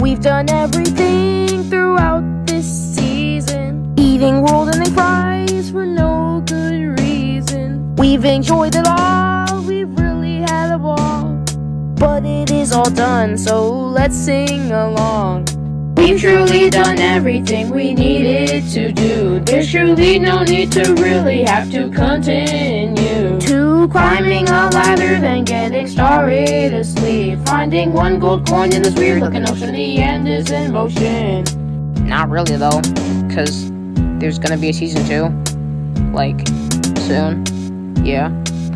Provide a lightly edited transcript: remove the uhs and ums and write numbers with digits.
We've done everything throughout this season, eating world-ending fries for no good reason. We've enjoyed it all, we've really had a ball, but it is all done, so let's sing along. We've truly done everything we needed to do. There's truly no need to really have to continue to climbing a ladder, then getting starry to sleep, finding one gold coin in this weird looking ocean. The end is in motion. Not really though, cause there's gonna be a season 2, like, soon. Yeah.